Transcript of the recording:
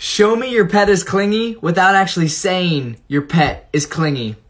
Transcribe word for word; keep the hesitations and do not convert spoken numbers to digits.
Show me your pet is clingy without actually saying your pet is clingy.